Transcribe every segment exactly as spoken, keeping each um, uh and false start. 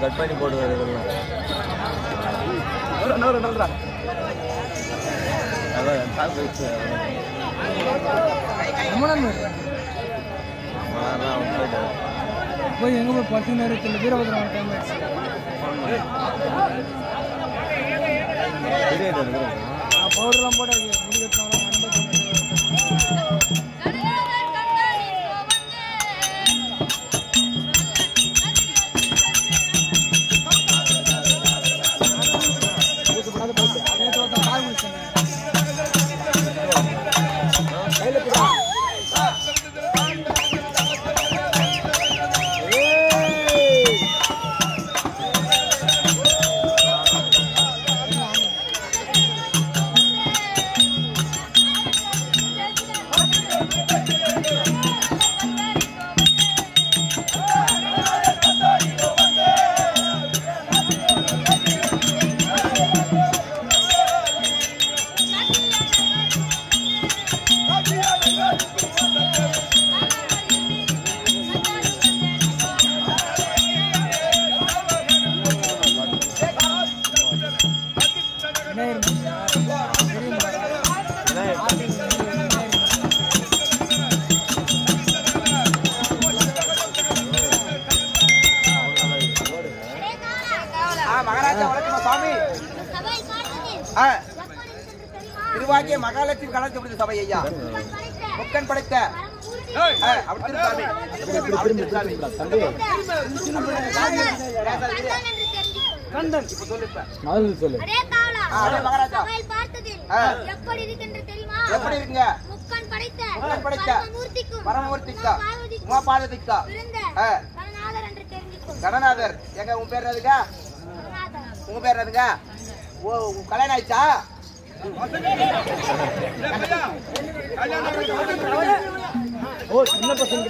Cut பண்ணி போட்டு வரதுலாம் போய் எங்க போய் பத்து நேரத்தில் வீரபத்ரம் டைம் பவுடர்லாம் போட முடி கட்டினாலும் திருவாகிய மகாலட்சுமி கலந்து சபை ஐயா முக்கன் படைத்த கந்தன் இப்ப சொல்லு மகாராஜா எப்படி இருக்குங்க முக்கன் படைத்த பரமமூர்த்திக்கா உமா பார்வதிக்கா கணநாதர் எங்க உன் பேர் என்னதுங்க உங்க பேர் என்னதுங்க ஓ கல்யாணம் ஆயிடுச்சா ஓ சின்ன பசங்க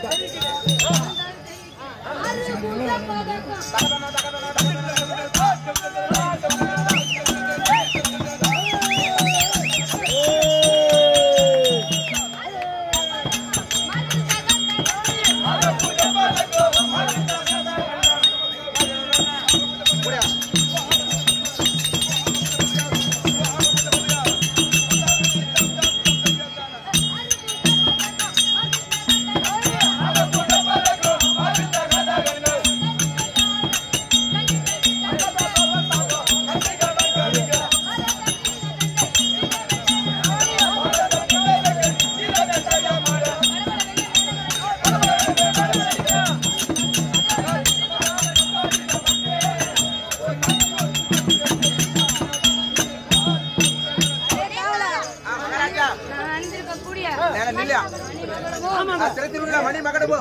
மணி மகடமோ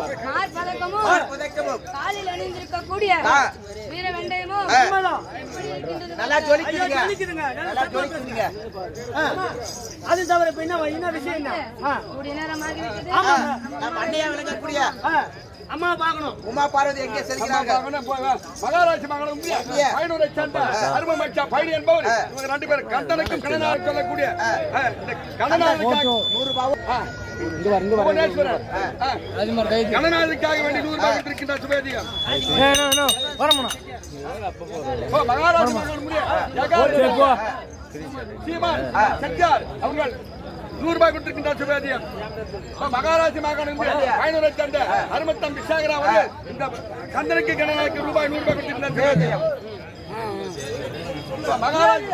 காலில் அணிந்திருக்கக்கூடிய வீர வெண்டயமோ நல்லா ஜொலிக்குதுங்க நல்லா ஜொலிக்குதுங்க அது தவிர இப்ப என்ன என்ன விஷயம் என்ன கூடிய நேரம் ஆகிவிட்டது ஆமா நம்ம அண்ணையா விளங்கக்கூடிய அம்மா பார்க்கணும் உமா பார்வதி எங்கே செல்கிறாங்க மகாராஜ் மகனும் பயனூரை சேர்ந்த அருமமச்சா பயணி என்பவர் இவங்க ரெண்டு பேரும் கண்டனுக்கும் கடனாக சொல்லக்கூடிய கணநாளுக்காக வேண்டி நூறு ரூபாய் இருக்கின்ற சுபேதியம் மகாராஜ் சீமான் செட்டியார் அவர்கள் நூறு ரூபாய் கொடுத்திருக்கின்ற சுபேதியம் மகாராஜ் மகன் பயனூரை சேர்ந்த அருமத்தம் விசாகரா அவர்கள் இந்த கந்தனுக்கு கணநாளுக்கு ரூபாய் நூறு ரூபாய் கொடுத்திருக்கின்ற சுபேதியம் மகாராஜ்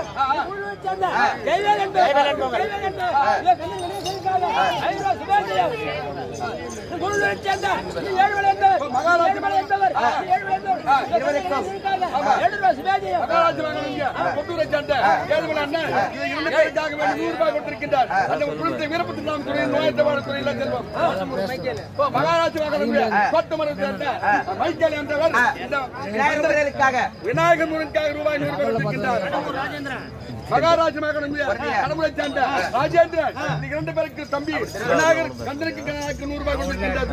கொடுத்திருக்கின்றார் அந்த குளத்தை வீரப்பத்தி நாம் துறை நோயத்தவாட துறையில செல்வம் மகாராஜ் மகன் சேர்ந்த மைக்கேல் என்றவர் விநாயகர் முருகனுக்காக ரூபாய் நூறு ரூபாய் கொடுத்திருக்கின்றார் மகாராஜ் மகன் கடவுளை சேர்ந்த ராஜேந்திரன் இரண்டு பேருக்கு தம்பி விநாயகர் கந்தனுக்கு கணக்கு நூறு ரூபாய் கொடுத்திருக்கின்றார்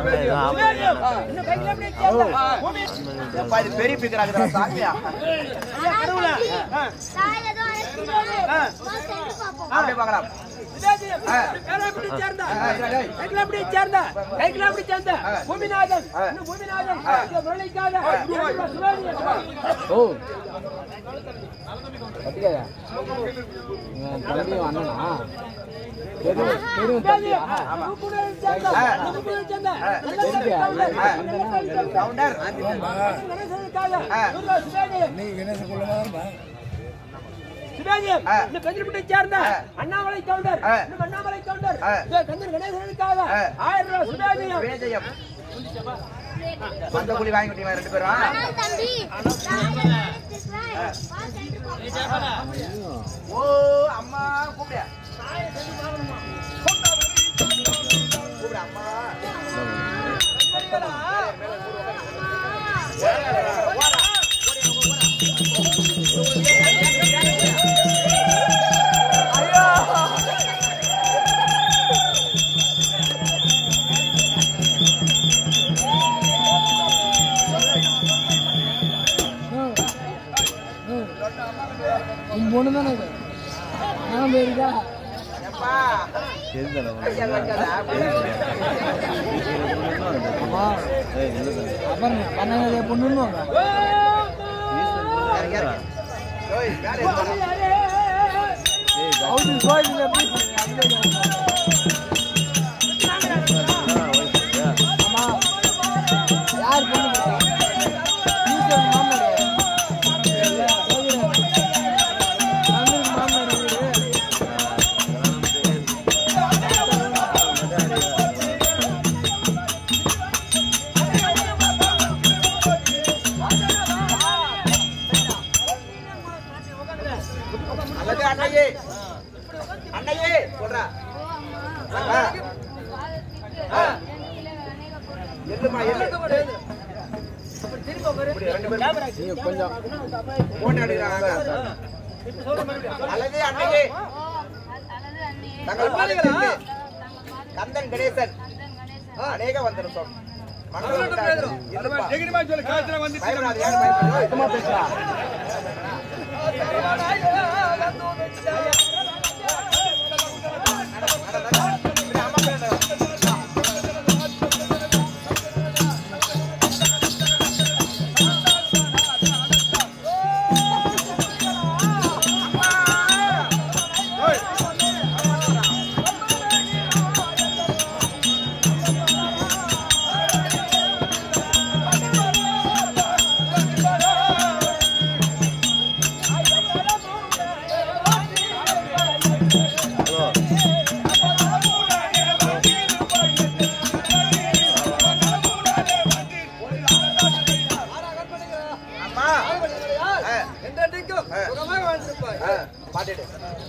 பெரிய பிக்கிறாங்க சாமியா அப்படியே பார்க்கலாம் அண்ணாமலை கவுண்டர் அண்ணாமலை கவுண்டர் கந்தன் கணேசனுக்காக ஆயிரம் ரூபாய் சுபேஜயம் விஜயம் பந்தகுலி வாங்கி விட்டீங்க ரெண்டு பேரும் ஓ அம்மா கூப்பிட கூப்பிட அம்மா பொண்ணு தானே நான் போயிருக்கா பன்னெண்டு பொண்ணு யார் பொண்ணு அண்ணையே அண்ணையே சொல்றா எல்லுமா எல்லு கொஞ்சம் போன் அடிக்கிறாங்க அல்லது அண்ணையே தங்கள் பாலிகளுக்கு கந்தன் கணேசன் அநேக வந்திருக்கோம் பாட்டு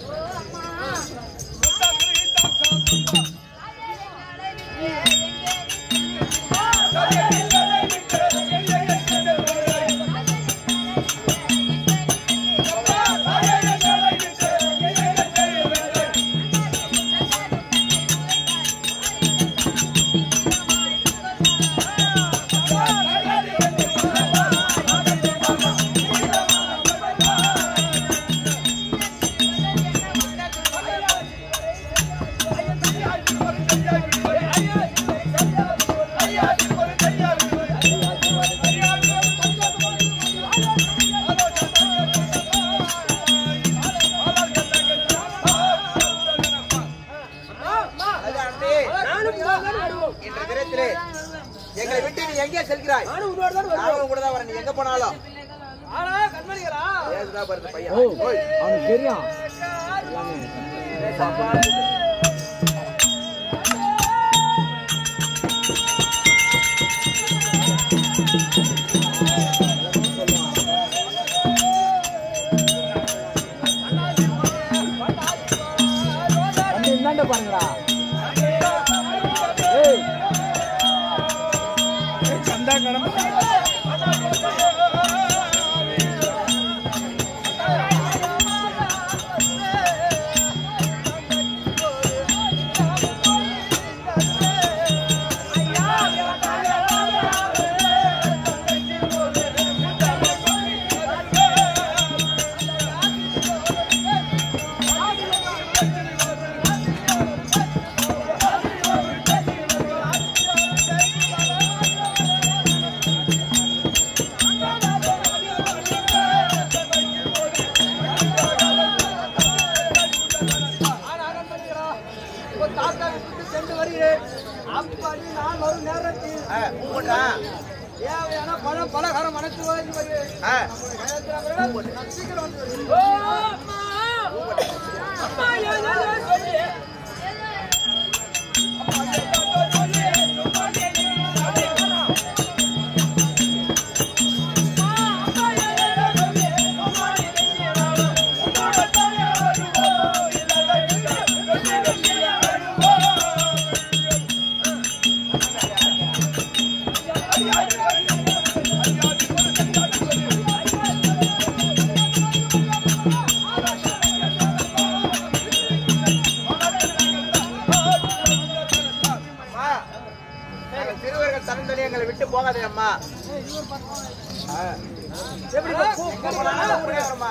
எங்களை விட்டு நீ எங்கே செல்கிறாய்? நானும் கூட தான் வரேன். நீ எங்க போனாலும் பையன் அவனுக்கு தெரியும். பாருங்கடா சந்தா கடமை இப்படி நான் வரும் நேரத்தில் பூங்கொட்டா தேவையான பழம் பலகாரம் அனைத்து வாங்கி வருவேன். சீக்கிரம் வந்து விட்டு போகாதே அம்மா. எப்படி அம்மா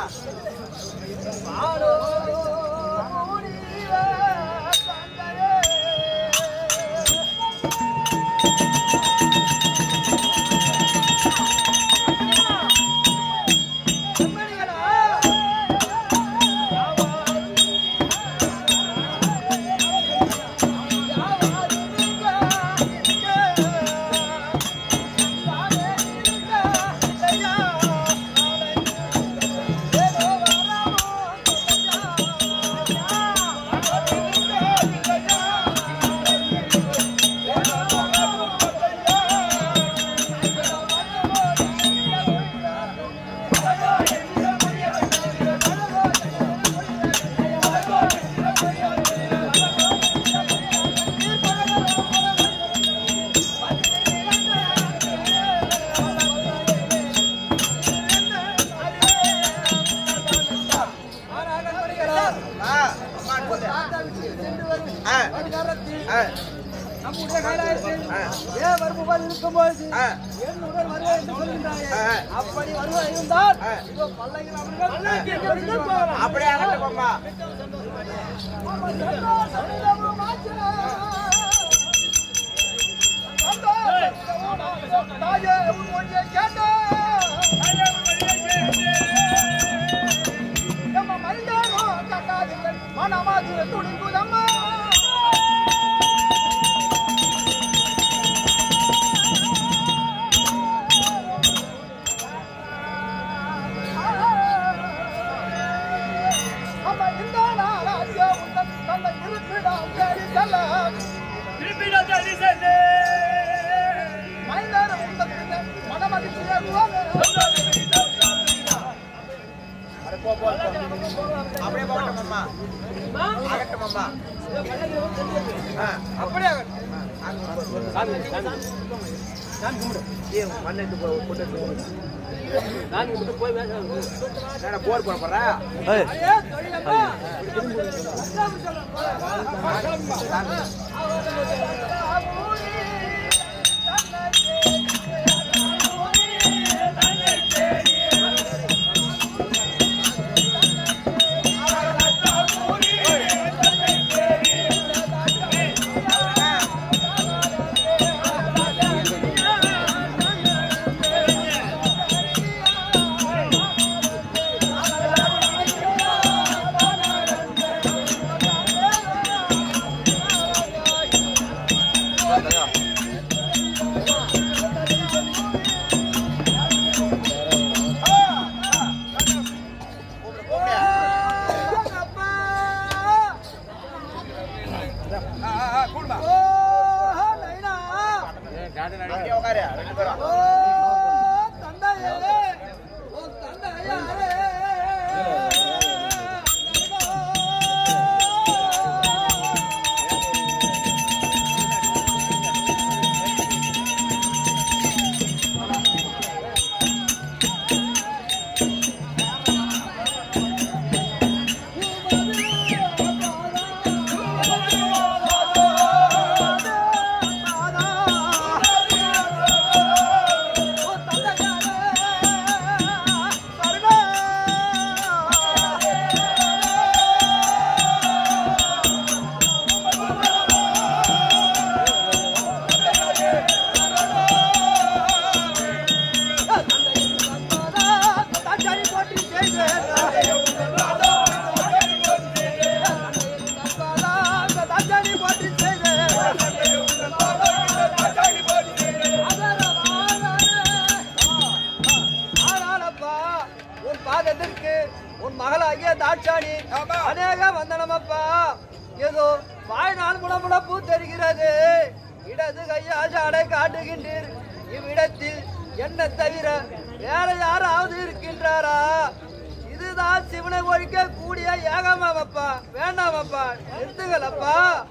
நம்முடைய கைலாயத்தில் ஏன் வருபவர் இருக்கும்போது என் உடல் வருவா என்று சொல்கின்றாயே, அப்படி வருவா இருந்தால் அப்படியே அகட்டப்பம்மா. மனமாது துணிங்குதம்மா அப்படியே போகட்டும் அம்மா. ஆகட்டும் அம்மா. அப்படியே போர் போட போறா மகளாகிய தாட்சாணி அநேக வந்தனமப்பா. ஏதோ வாய்நாள் முடமுடப்பு தெரிகிறது. இடது கையால் ஜாடை காட்டுகின்றீர். இவ்விடத்தில் என்ன தவிர வேற யாராவது இருக்கின்றாரா? இதுதான் சிவனை ஒழிக்க கூடிய ஏகமாவப்பா. வேண்டாமப்பா, நிறுத்துங்களப்பா.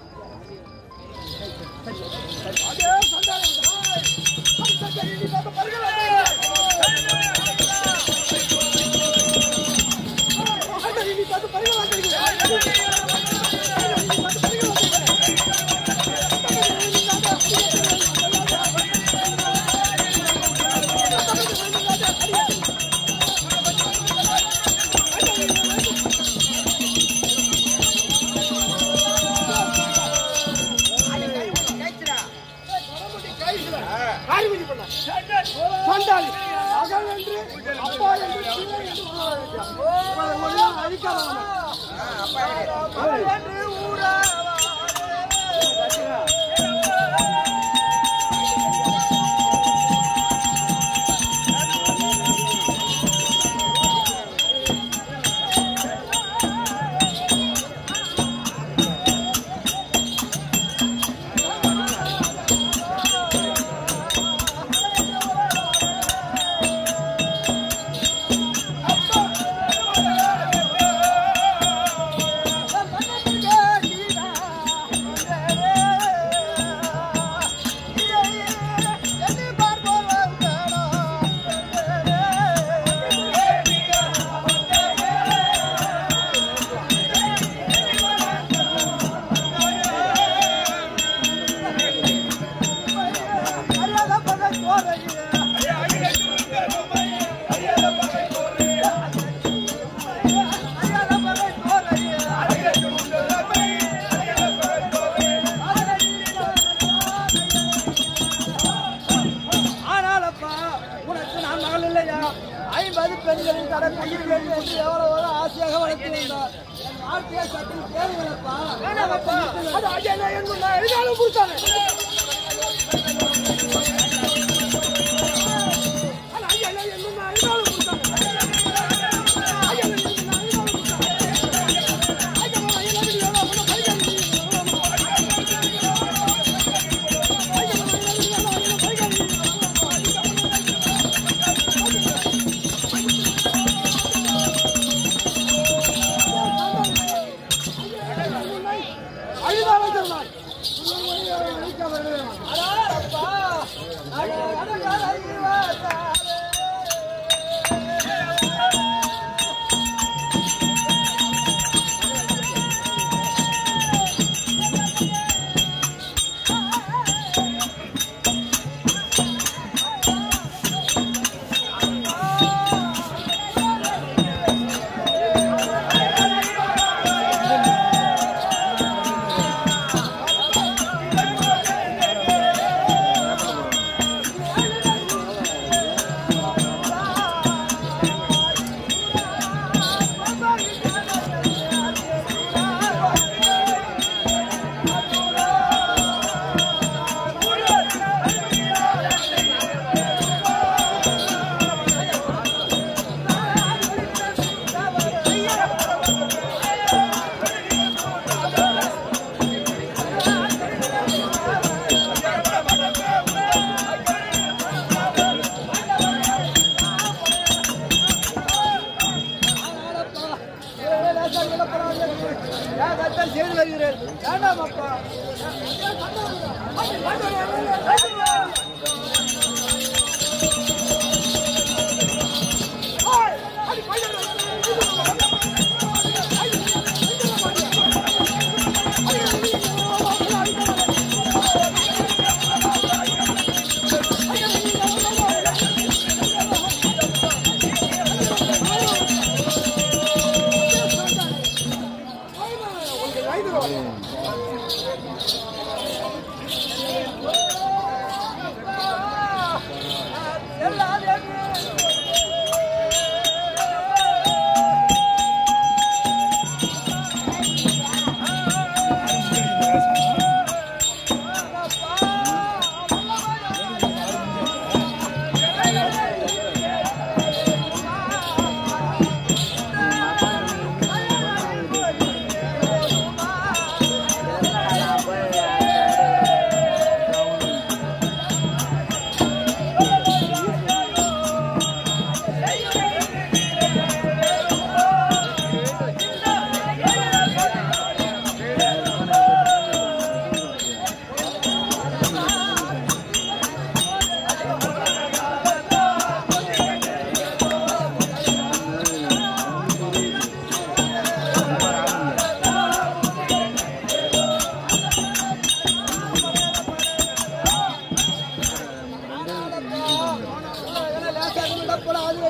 ஐம்பது பெண்களின் கடை கையில் வேண்டும் என்று எவ்வளவு ஆசையாக வளர்த்து வந்தார். என் வாழ்க்கையை சற்று கேளுங்களப்பா. வேணாமப்பா, அது ஐயா என்ன எழுதாலும் கொடுத்தாங்க. ஐயா என்ன எழுதாலும் கொடுத்தாங்க.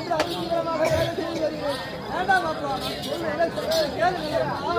என்று அதிசீக்கிரமாக வேலை செய்து வருகிறேன். வேண்டாம் அப்பா, நான் சொல்லுகிறேன், சொல்லுகிறேன், கேளுங்களப்பா.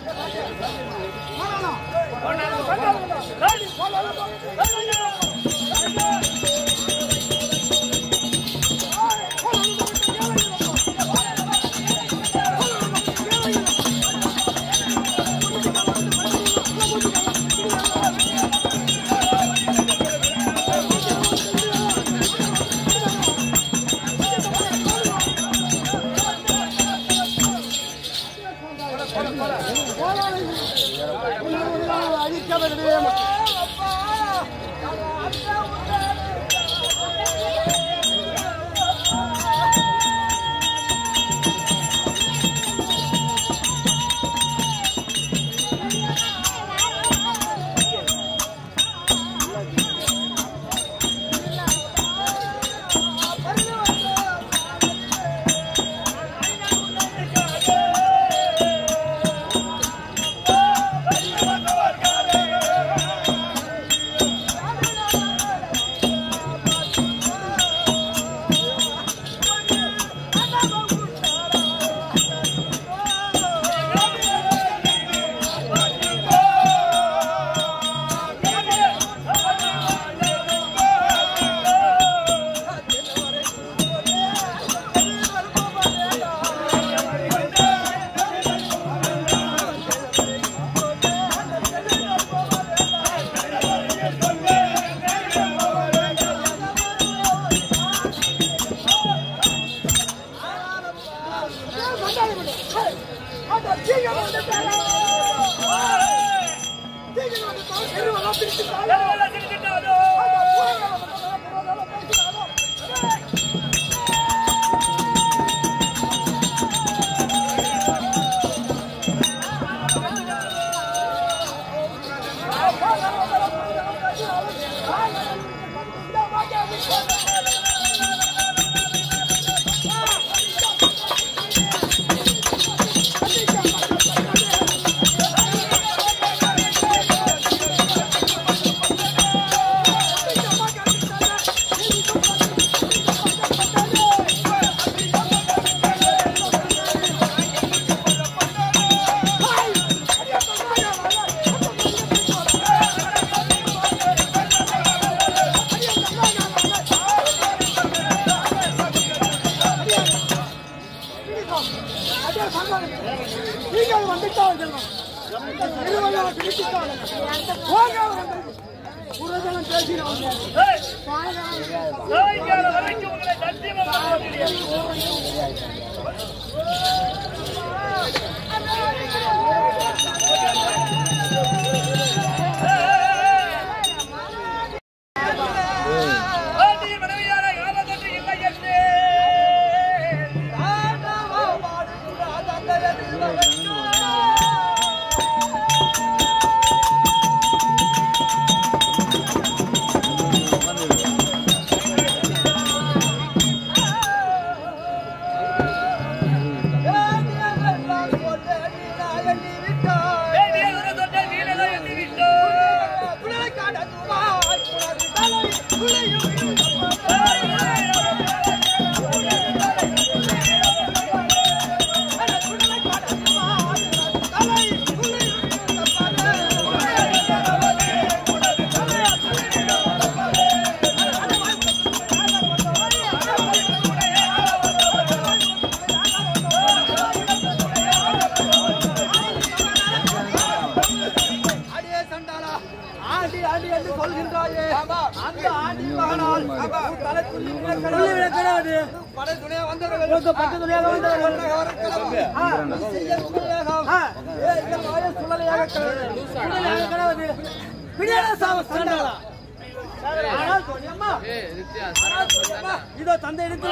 இதோ தந்தை எடுத்து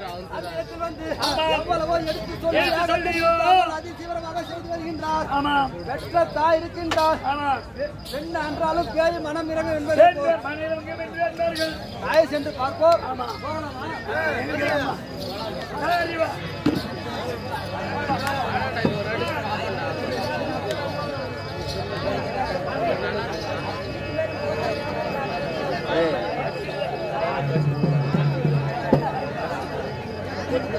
வந்து எவ்வளவோ எடுத்து சொல்லி அதிசீவிரமாக செய்து வருகின்றார். பெற்ற தாய் இருக்கின்றார். பெண் என்றாலும் பேய் மனம் இறங்கும் என்பது தாயை சென்று பார்ப்போம். Hey.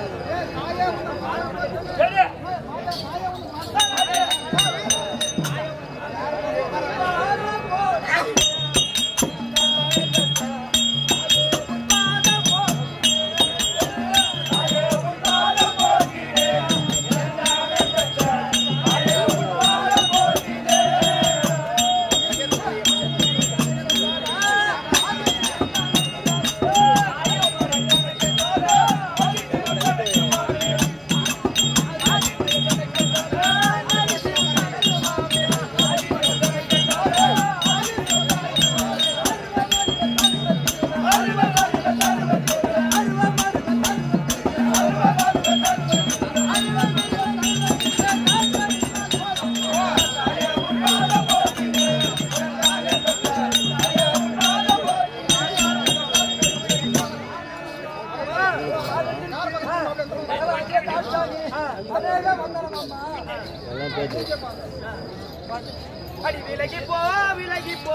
அடி விலகி போ விலகி போ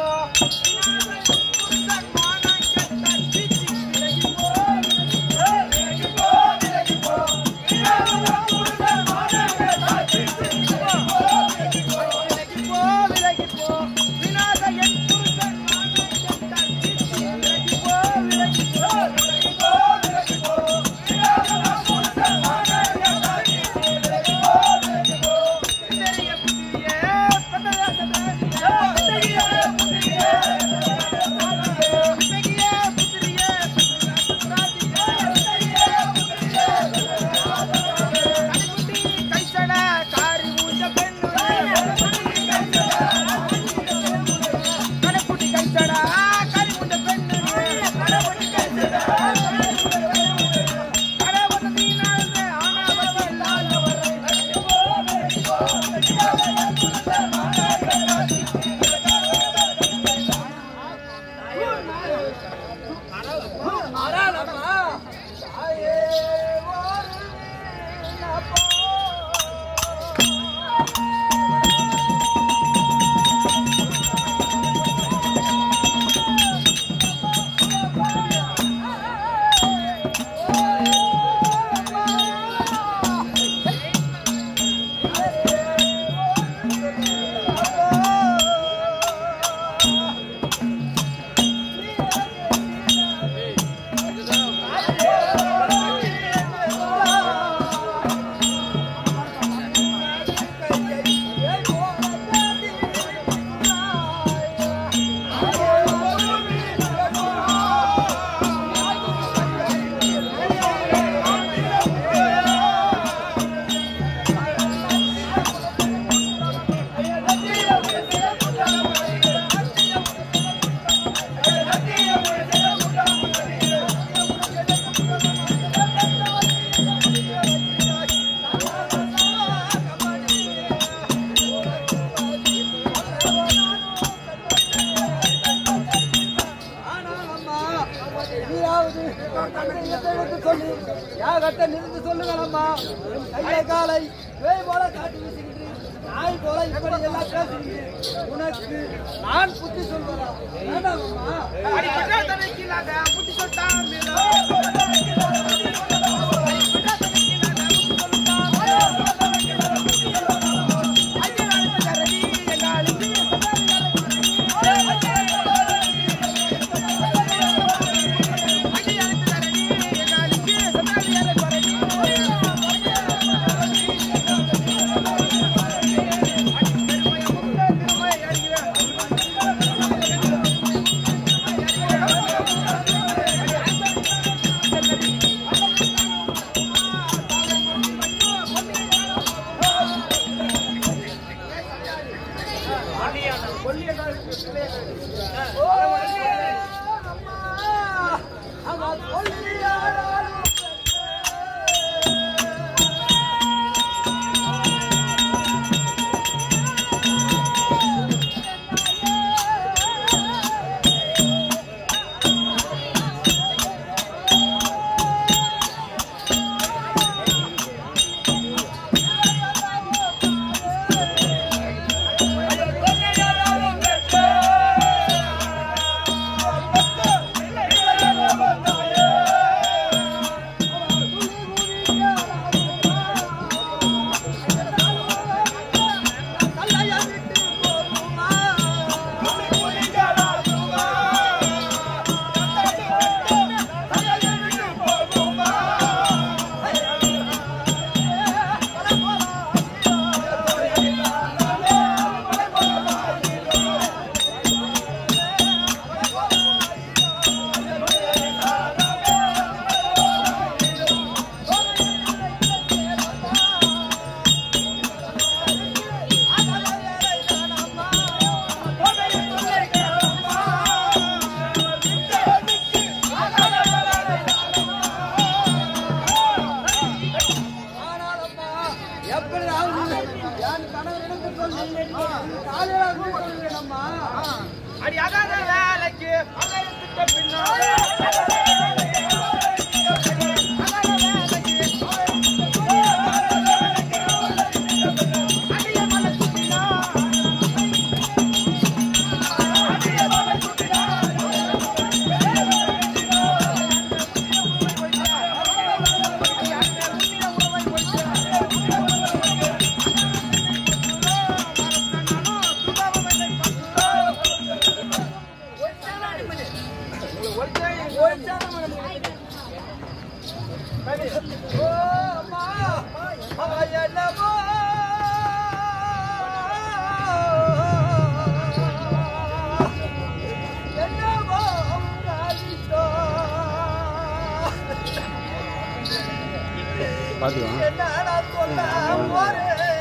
உனக்கு நான் புத்தி சொல்வதா புத்தி சொல்லிட்டான் அடி அகாத வேலைக்கு அகத்துக்கு பின்னாலே அகாத வேலைக்கு ஓ அம்மா அவ என்னமோ என்னமோ காலிட்டோ பாத்துக்கலாம் என்ன சொல்ல போறேன்